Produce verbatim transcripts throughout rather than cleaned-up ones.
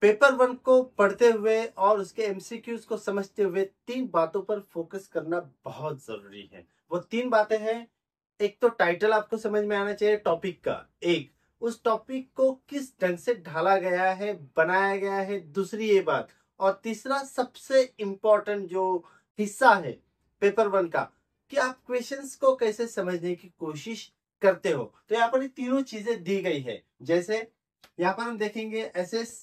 Paper one को पढ़ते हुए और उसके एमसीक्यूज को समझते हुए तीन बातों पर फोकस करना बहुत जरूरी है। वो तीन बातें हैं, एक तो टाइटल आपको समझ में आना चाहिए टॉपिक का, एक उस टॉपिक को किस ढंग से ढाला गया है, बनाया गया है, दूसरी ये बात, और तीसरा सबसे इम्पोर्टेंट जो हिस्सा है पेपर वन का, कि आप क्वेश्चंस को कैसे समझने की कोशिश करते हो। तो यहाँ पर ये तीनों चीजें दी गई है। जैसे यहाँ पर हम देखेंगे एसेस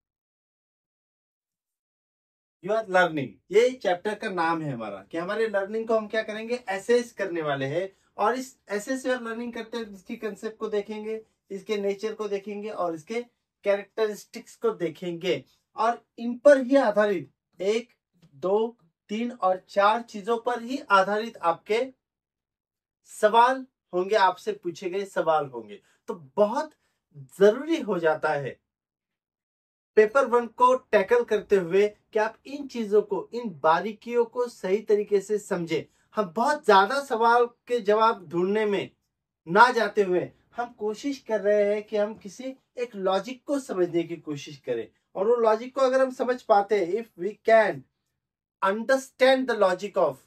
योर लर्निंग, ये चैप्टर का नाम है हमारा, कि हमारे लर्निंग को हम क्या करेंगे, एसेस करने वाले हैं। और इस एसेस योर लर्निंग करते हुए इसकी कंसेप्ट को देखेंगे, इसके नेचर को देखेंगे और इसके कैरेक्टरिस्टिक्स को देखेंगे। और इन पर ही आधारित एक, दो, तीन और चार चीजों पर ही आधारित आपके सवाल होंगे, आपसे पूछे गए सवाल होंगे। तो बहुत जरूरी हो जाता है पेपर वन को टैकल करते हुए कि आप इन चीजों को, इन बारीकियों को सही तरीके से समझें। हम बहुत ज्यादा सवाल के जवाब ढूंढने में ना जाते हुए हम कोशिश कर रहे हैं कि हम किसी एक लॉजिक को समझने की कोशिश करें। और वो लॉजिक को अगर हम समझ पाते हैं, if we can understand the logic of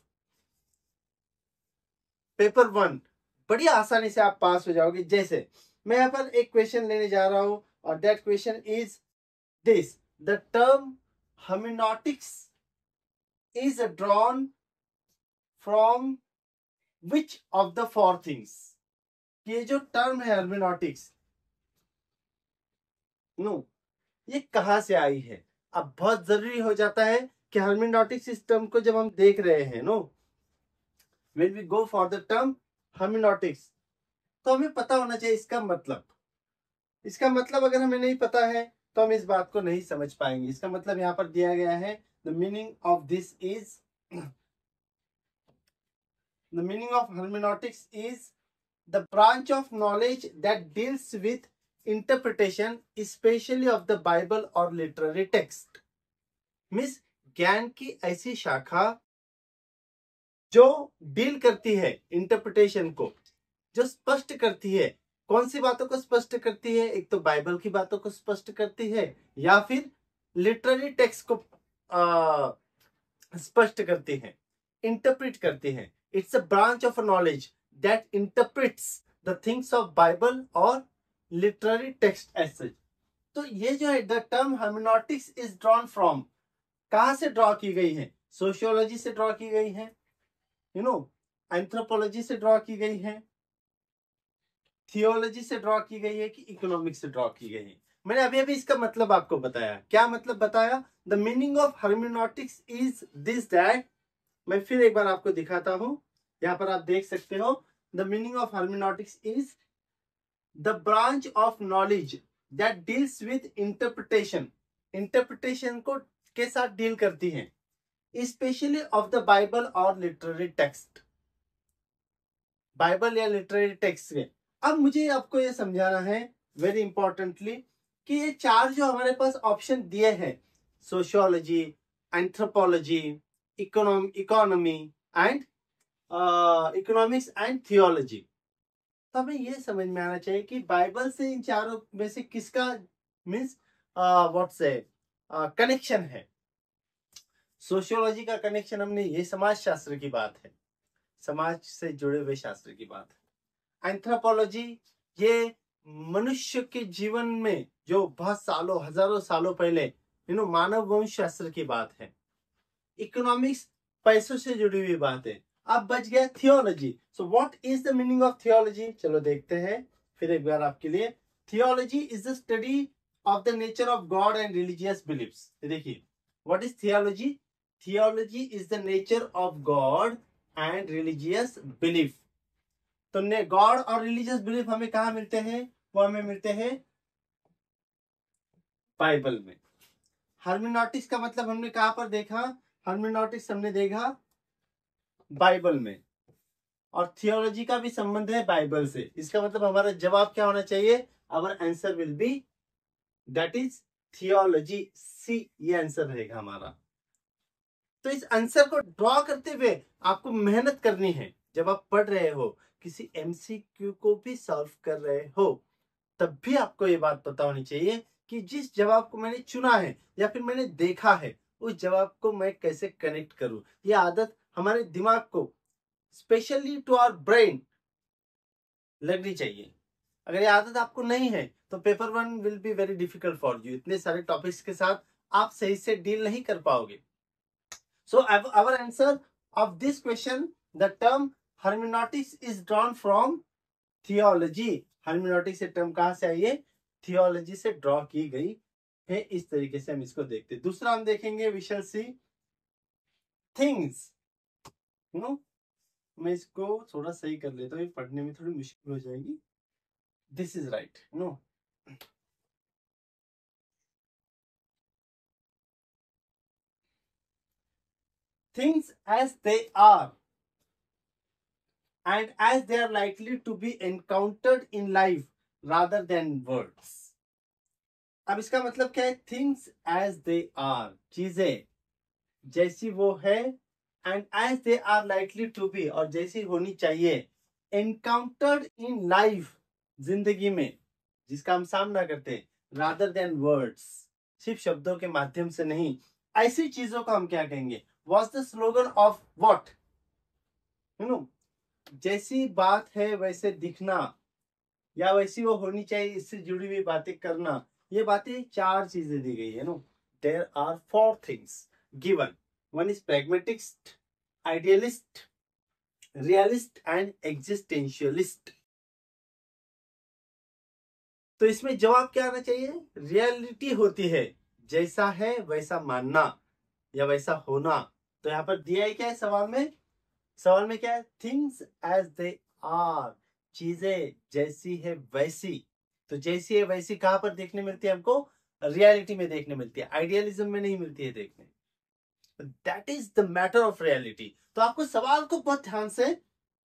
paper one, बड़ी आसानी से आप पास हो जाओगे। जैसे मैं यहाँ पर एक क्वेश्चन लेने जा रहा हूं और that question is this: the term hermeneutics is drawn from which of the four things? ये जो टर्म है hermeneutics, नो ये कहां से आई है? अब बहुत जरूरी हो जाता है कि hermeneutics इस टर्म को जब हम देख रहे हैं, no when we go for the term hermeneutics, तो हमें पता होना चाहिए इसका मतलब। इसका मतलब अगर हमें नहीं पता है तो हम इस बात को नहीं समझ पाएंगे। इसका मतलब यहाँ पर दिया गया है, the meaning of this is, the meaning of hermeneutics is the branch of knowledge that deals with interpretation specially of the Bible और लिटरेरी टेक्स्ट। मीन्स ज्ञान की ऐसी शाखा जो डील करती है इंटरप्रिटेशन को, जो स्पष्ट करती है। कौन सी बातों को स्पष्ट करती है? एक तो बाइबल की बातों को स्पष्ट करती है या फिर लिटरेरी टेक्स्ट को स्पष्ट करती है, इंटरप्रेट करती है। It's a branch of knowledge that interprets the things of Bible और लिटरेरी टेक्स्ट एज सच। तो ये जो है the term hermeneutics is drawn from, कहां से ड्रॉ की गई है? सोशियोलॉजी से ड्रॉ की गई है, यू नो एंथ्रोपोलॉजी से ड्रॉ की गई है, थियोलॉजी से ड्रॉ की गई है, कि इकोनॉमिक्स से ड्रॉ की गई है? मैंने अभी अभी इसका मतलब आपको बताया। क्या मतलब बताया? The meaning of hermeneutics is this that, मैं फिर एक बार आपको दिखाता हूं, यहां पर आप देख सकते हो। The meaning of hermeneutics is the branch of knowledge that deals with interpretation, interpretation को के साथ डील करती है, स्पेशली ऑफ द बाइबल और लिटरेरी टेक्स्ट, बाइबल या लिटरेरी टेक्स्ट में। अब मुझे आपको ये समझाना है वेरी इंपॉर्टेंटली कि ये चार जो हमारे पास ऑप्शन दिए हैं, sociology, anthropology, economy economy and economics and theology, तो हमें ये समझ में आना चाहिए कि बाइबल से इन चारों में से किसका मीन्स व्हाट से कनेक्शन है। सोशियोलॉजी का कनेक्शन हमने, ये समाज शास्त्र की बात है, समाज से जुड़े हुए शास्त्र की बात है। एंथ्रोपोलॉजी, ये मनुष्य के जीवन में जो बहुत सालों, हजारों सालों पहले, यू नो मानव वंश शास्त्र की बात है। इकोनॉमिक्स, पैसों से जुड़ी हुई बात है। अब बच गया theology. So what is the meaning of theology? चलो देखते हैं फिर एक बार आपके लिए। Theology is the study of the nature of God and religious beliefs. देखिए, what is theology? Theology is the nature of God and religious belief. तो ने गॉड और रिलीजियस बिलीफ हमें कहां मिलते हैं? वो हमें मिलते हैं बाइबल में। hermeneutics का मतलब हमने कहां पर देखा? hermeneutics हमने देखा बाइबल में, और थियोलॉजी का भी संबंध है बाइबल से। इसका मतलब हमारा जवाब क्या होना चाहिए? Our answer will be that is theology, see, ये आंसर रहेगा हमारा। तो इस आंसर को ड्रॉ करते हुए आपको मेहनत करनी है। जब आप पढ़ रहे हो, किसी एमसीक्यू को भी सॉल्व कर रहे हो, तब भी आपको ये बात पता होनी चाहिए कि जिस जवाब को मैंने चुना है या फिर मैंने देखा है उस जवाब को मैं कैसे कनेक्ट करूं। ये आदत हमारे दिमाग को, स्पेशली टू आवर ब्रेन, लगनी चाहिए। अगर ये आदत आपको नहीं है तो paper one will be very difficult for you. इतने सारे टॉपिक्स के साथ आप सही से डील नहीं कर पाओगे। So our answer of this question, the term hermeneutics is drawn from theology. Hermeneutics से टर्म कहां से आई है? थियोलॉजी से ड्रॉ की गई है। इस तरीके से हम इसको देखते हैं। दूसरा हम देखेंगे, we shall see things. No, मैं इसको थोड़ा सही कर लेता हूँ, पढ़ने में थोड़ी मुश्किल हो जाएगी। This is right. No, things as they are and as they are likely to be encountered in life rather than words। अब इसका मतलब क्या है? थिंग्स एज दे आर, चीजें जैसी वो है, and as they are likely to be, और जैसी होनी चाहिए, एनकाउंटर्ड इन लाइफ, जिंदगी में जिसका हम सामना करते हैं, रादर देन वर्ड्स, सिर्फ शब्दों के माध्यम से नहीं। ऐसी चीजों को हम क्या कहेंगे? Was the slogan of what? You know, जैसी बात है वैसे दिखना, या वैसी वो होनी चाहिए, इससे जुड़ी हुई बातें करना। ये बातें चार चीजें दी गई है। No, there are four things given. One is pragmatist, idealist, realist and existentialist. तो इसमें जवाब क्या आना चाहिए? रियलिटी होती है जैसा है वैसा मानना या वैसा होना। तो यहां पर दिया है क्या है सवाल में? सवाल में क्या है? थिंग्स एज दे आर, चीजें जैसी है वैसी। तो जैसी है वैसी कहां पर देखने मिलती है हमको? रियलिटी में देखने मिलती है, आइडियलिज्म में नहीं मिलती है देखने। That is the matter of reality. तो आपको सवाल को बहुत ध्यान से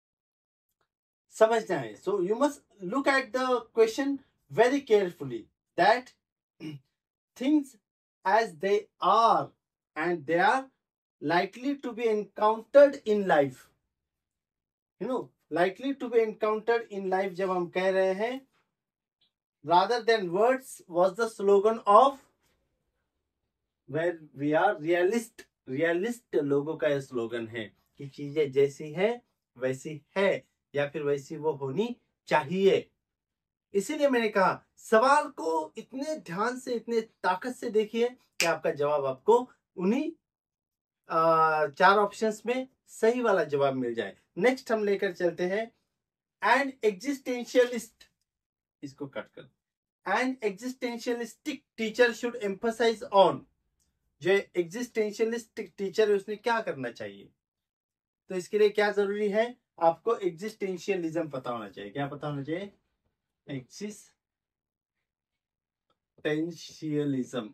समझना है। So you must look at the question very carefully, that things as they are and they are likely to be encountered in life, you know, likely to be encountered in life जब हम कह रहे हैं, rather than words was the slogan of where we are realist। realist लोगों का यह slogan है कि चीजें जैसी है वैसी है, या फिर वैसी वो होनी चाहिए। इसीलिए मैंने कहा सवाल को इतने ध्यान से, इतने ताकत से देखिए कि आपका जवाब आपको उन्हीं चार ऑप्शंस में सही वाला जवाब मिल जाए। नेक्स्ट हम लेकर चलते हैं, एंड एग्जिस्टेंशियलिस्ट, इसको कट कर, and existentialistic teacher should emphasise on. जो एग्जिस्टेंशियलिस्टिक टीचर है उसने क्या करना चाहिए? तो इसके लिए क्या जरूरी है? आपको एग्जिस्टेंशियलिज्म पता होना चाहिए। क्या पता होना चाहिए? एग्जिस्टेंशियलिज्म,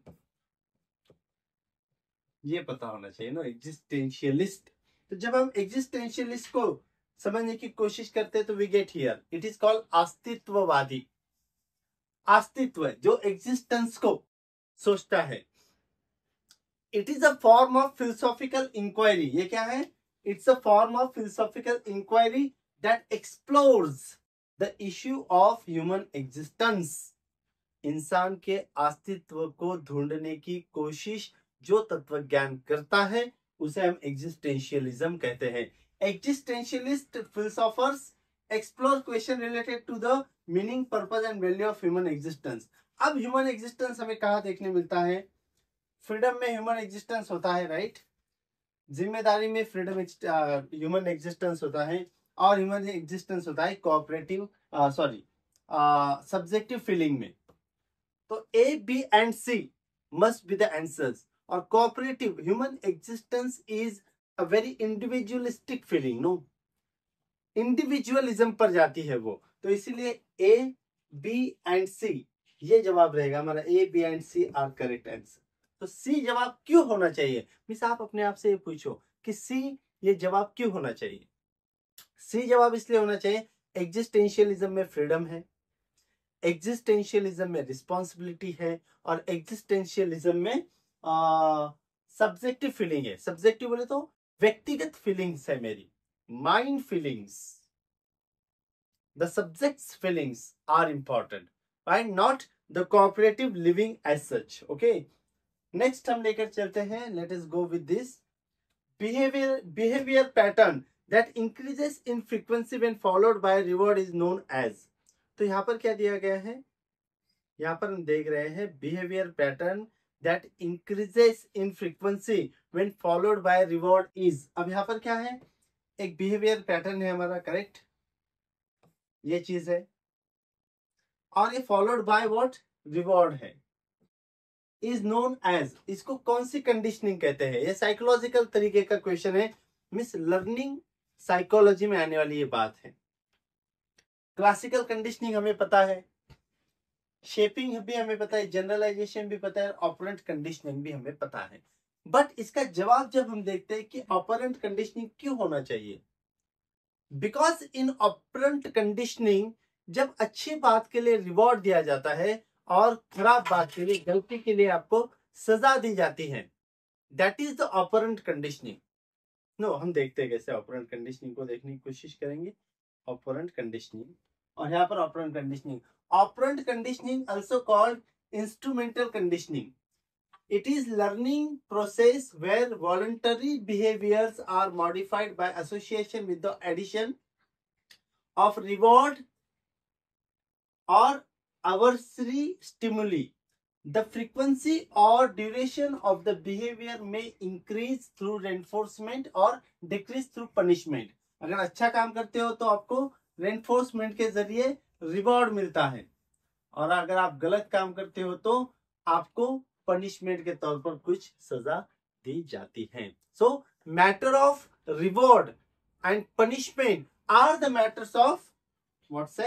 ये पता होना चाहिए ना, एग्जिस्टेंशियलिस्ट। तो जब हम एग्जिस्टेंशियलिस्ट को समझने की कोशिश करते हैं तो we get here, it is called अस्तित्ववादी। अस्तित्व, जो एग्जिस्टेंस को सोचता है। It is a form of philosophical inquiry. ये क्या है? It's a form of philosophical inquiry that explores the issue of human existence. इंसान के अस्तित्व को ढूंढने की कोशिश जो तत्व ज्ञान करता है उसे हम एग्जिस्टेंशियलिज्म कहते हैं। Existentialist philosophers explore question related to the meaning, purpose and value of human existence. अब ह्यूमन एग्जिस्टेंस हमें कहाँ देखने मिलता है? फ्रीडम में ह्यूमन एग्जिस्टेंस होता है, राइट? जिम्मेदारी में फ्रीडम ह्यूमन एग्जिस्टेंस होता है, और ह्यूमन एग्जिस्टेंस होता है कोऑपरेटिव, सॉरी सब्जेक्टिव फीलिंग में। तो A, B and C must be the answers. और cooperative human existence is a very individualistic feeling. No, individualism पर जाती है वो। तो इसीलिए ए, बी एंड सी ये जवाब रहेगा हमारा। A, B and C are correct answer. तो सी जवाब क्यों होना चाहिए? मिस आप अपने आप से ये पूछो कि सी ये जवाब क्यों होना चाहिए? सी जवाब इसलिए होना चाहिए, एग्जिस्टेंशियलिज्म में फ्रीडम है, एग्जिस्टेंशियलिज्म में रिस्पॉन्सिबिलिटी है, और एग्जिस्टेंशियलिज्म में सब्जेक्टिव फीलिंग है। सब्जेक्टिव बोले तो व्यक्तिगत फीलिंग्स है मेरी, mind feelings. The subjects feelings are important, right? Not the cooperative living as such. Okay, next हम लेकर चलते हैं, let us go with this behaviour behaviour pattern that increases in frequency when followed by reward is known as. तो यहाँ पर क्या दिया गया है, यहाँ पर हम देख रहे हैं behaviour pattern that increases in frequency when followed by reward is. अब यहाँ पर क्या है, एक बिहेवियर पैटर्न है हमारा, करेक्ट, ये चीज है, और ये फॉलोड बाय व्हाट, रिवॉर्ड है, इज नोन एज। इसको कौन सी कंडीशनिंग कहते हैं? ये साइकोलॉजिकल तरीके का क्वेश्चन है, मिस लर्निंग साइकोलॉजी में आने वाली ये बात है। क्लासिकल कंडीशनिंग हमें पता है, शेपिंग भी हमें पता है, जनरलाइजेशन भी पता है, ऑपरेंट कंडीशनिंग भी हमें पता है। बट इसका जवाब जब हम देखते हैं कि ऑपरेंट कंडीशनिंग क्यों होना चाहिए, बिकॉज इन ऑपरेंट कंडीशनिंग जब अच्छी बात के लिए रिवॉर्ड दिया जाता है और खराब बात के लिए, गलती के लिए आपको सजा दी जाती है, that is the operant conditioning. No, हम देखते हैं कैसे ऑपरेंट कंडीशनिंग को देखने की कोशिश करेंगे। ऑपरेंट कंडीशनिंग, और यहाँ पर operant conditioning, operant conditioning also called instrumental conditioning. It is learning process where voluntary behaviors are modified by association with the addition of reward or aversive stimuli. The frequency or duration of the behavior may increase through reinforcement or decrease through punishment. अगर अच्छा काम करते हो तो आपको reinforcement के जरिए reward मिलता है, और अगर आप गलत काम करते हो तो आपको पनिशमेंट के तौर पर कुछ सजा दी जाती है। So matter of reward and punishment are the matters of what से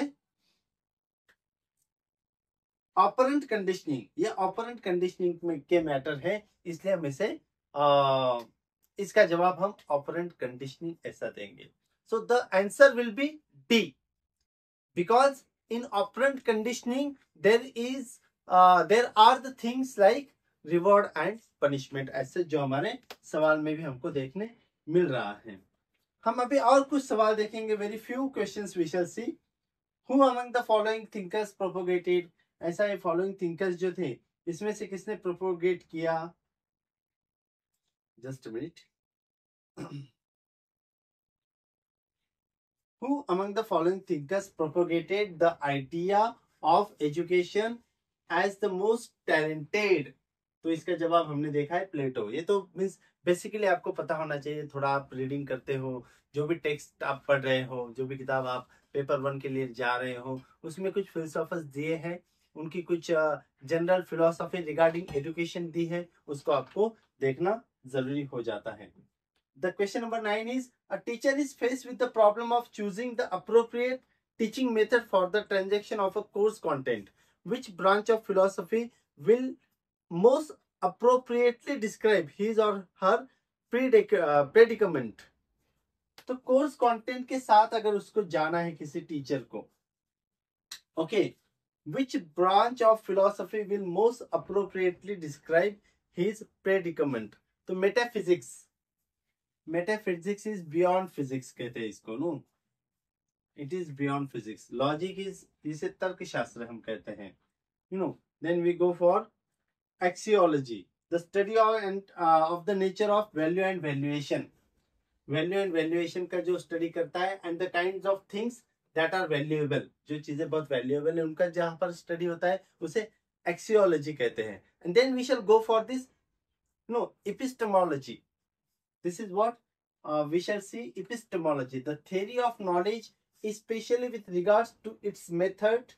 ऑपरेंट कंडीशनिंग। ये ऑपरेंट कंडीशनिंग में के मैटर है, इसलिए हम इसे आ, इसका जवाब हम ऑपरेंट कंडीशनिंग ऐसा देंगे। So the answer will be D, because in operant conditioning there is Uh, there are the things like reward and punishment, ऐसे जो हमारे सवाल में भी हमको देखने मिल रहा है। हम अभी और कुछ सवाल देखेंगे, very few questions we shall see. Who among the following thinkers propagated, ऐसा ये फॉलोइंग थिंकर्स जो थे इसमें से किसने प्रोपोगेट किया, just a minute. Who among the following thinkers propagated the idea of education as the most talented? तो इसका जवाब हमने देखा है प्लेटो। ये तो मीन्स बेसिकली आपको पता होना चाहिए, थोड़ा आप रीडिंग करते हो, जो भी टेक्स्ट आप पढ़ रहे हो, जो भी किताब आप पेपर वन के लिए जा रहे हो, उसमें कुछ फिलोसोफर्स दिए हैं, उनकी कुछ जनरल फिलोसॉफी रिगार्डिंग एजुकेशन दी है, उसको आपको देखना जरूरी हो जाता है। The question number nine is, a teacher is faced with the problem of choosing the appropriate teaching method for the transaction of a course content. Which branch of philosophy will most appropriately describe his or her predicament? तो course content के साथ अगर उसको जाना है किसी teacher को, okay, which branch of philosophy will most appropriately describe his predicament? तो metaphysics, metaphysics is beyond physics कहते हैं इसको, no, it is beyond physics. Logic is, इसे तर्क शास्त्र हम कहते हैं, you know. Then we go for axiology, the study of the nature of value and valuation, value and valuation का जो स्टडी करता है, and the kinds of things that are valuable, जो चीजें बहुत वैल्यूएबल है उनका जहां पर स्टडी होता है उसे एक्सियोलॉजी कहते हैं। And then we shall go for this, no, epistemology. This is what uh, we shall see, epistemology, the theory of knowledge, especially with regards to its method,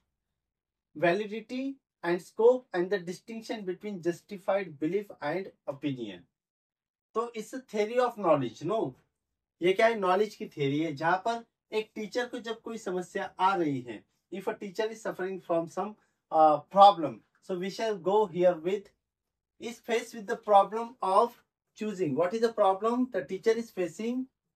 validity and scope, and the distinction between justified belief and opinion. तो इस theory of knowledge, no, ये क्या है, knowledge की theory है, जहां पर एक टीचर को जब कोई समस्या आ रही है, if a teacher is suffering from some uh, problem, so we shall go here with, is faced with the problem of choosing. What is the problem the teacher is facing?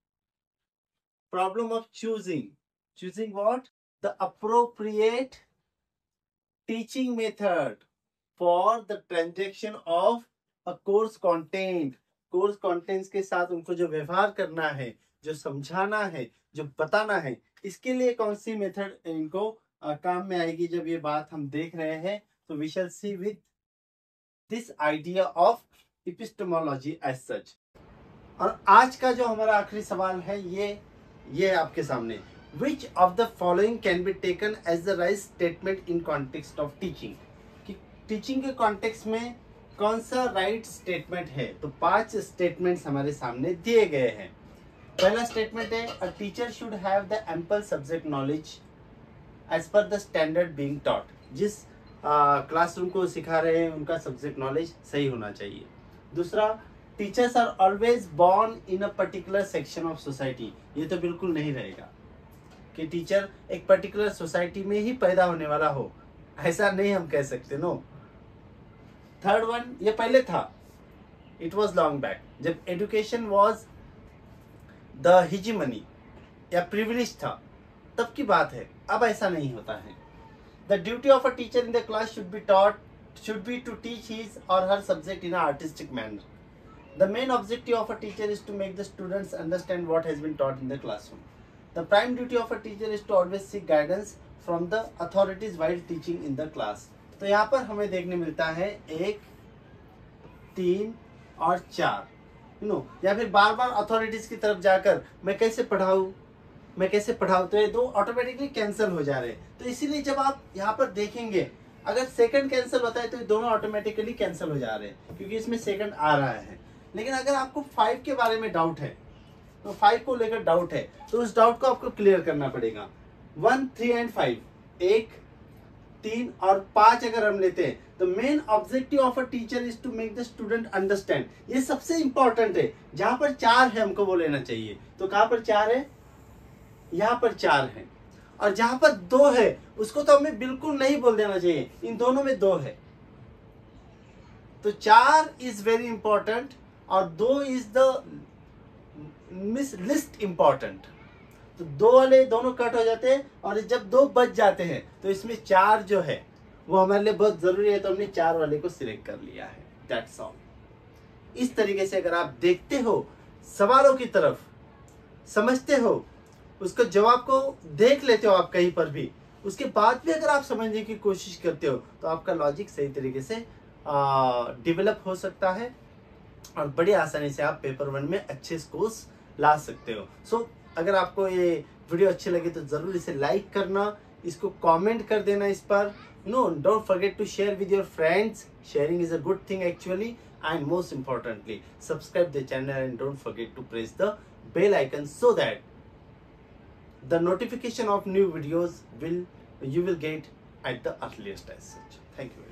Problem of choosing. Choosing what? The appropriate teaching method for the transaction of a course content. Course contents के साथ उनको जो व्यवहार करना है, जो समझाना है, जो बताना है, इसके लिए कौन सी मेथड इनको आ, काम में आएगी, जब ये बात हम देख रहे हैं So we shall see with this idea of epistemology as such. और आज का जो हमारा आखिरी सवाल है ये ये है आपके सामने. Which of the following can be taken as the right statement in context of teaching? कि टीचिंग के कॉन्टेक्स्ट में कौन सा राइट स्टेटमेंट है? तो पांच स्टेटमेंट्स हमारे सामने दिए गए हैं. पहला स्टेटमेंट है a teacher should have the ample subject knowledge as per the standard being taught. जिस क्लासरूम uh, को सिखा रहे हैं उनका सब्जेक्ट नॉलेज सही होना चाहिए. दूसरा, teachers are always born in a particular section of society. ये तो बिल्कुल नहीं रहेगा कि टीचर एक पर्टिकुलर सोसाइटी में ही पैदा होने वाला हो, ऐसा नहीं हम कह सकते. नो. थर्ड वन, ये पहले था, इट वॉज लॉन्ग बैक, जब एजुकेशन वॉज द हिजीमनी या प्रिविलेज था तब की बात है, अब ऐसा नहीं होता है. The duty of a teacher in the class should be taught should be to teach his or her subject in artistic manner. The main objective of a teacher is to make the students understand what has been taught in the classroom. The prime duty of a teacher is to always seek guidance from the authorities while teaching in the class. तो यहाँ पर हमें देखने मिलता है एक, तीन और चार, यू नो, या फिर बार बार अथॉरिटीज की तरफ जाकर मैं कैसे पढ़ाऊँ मैं कैसे पढ़ाऊँ तो ये दो ऑटोमेटिकली कैंसिल हो जा रहे हैं. तो इसीलिए जब आप यहाँ पर देखेंगे अगर सेकंड कैंसिल होता है तो ये दोनों ऑटोमेटिकली कैंसिल हो जा रहे हैं क्योंकि इसमें सेकंड आ रहा है. लेकिन अगर आपको फाइव के बारे में डाउट है तो फाइव को लेकर डाउट है तो उस डाउट को आपको क्लियर करना पड़ेगा. वन, थ्री एंड फाइव, एक, तीन और पांच अगर हम लेते हैं तो main objective of a teacher is to make the student understand. ये सबसे इंपॉर्टेंट है. जहां पर चार है हमको वो लेना चाहिए. तो कहां पर चार है? यहाँ पर चार है. और जहां पर दो है उसको तो हमें बिल्कुल नहीं बोल देना चाहिए. इन दोनों में दो है. तो चार इज वेरी इंपॉर्टेंट और दो is the most least important. तो दो वाले दोनों कट हो जाते हैं और जब दो बच जाते हैं तो इसमें चार जो है वो हमारे लिए बहुत जरूरी है. तो हमने चार वाले को सिलेक्ट कर लिया है. That's all. इस तरीके से अगर आप देखते हो सवालों की तरफ, समझते हो, उसको जवाब को देख लेते हो आप कहीं पर भी, उसके बाद भी अगर आप समझने की कोशिश करते हो तो आपका लॉजिक सही तरीके से डेवलप हो सकता है और बड़ी आसानी से आप पेपर वन में अच्छे स्कोर्स ला सकते हो. सो so, अगर आपको ये वीडियो अच्छी लगी तो जरूर इसे लाइक करना, इसको कमेंट कर देना इस पर. No, don't forget to share with your friends. Sharing is a good thing actually. And most importantly subscribe the channel and don't forget to press the bell icon so that the notification of new videos will you will get at the earliest as such. Thank you.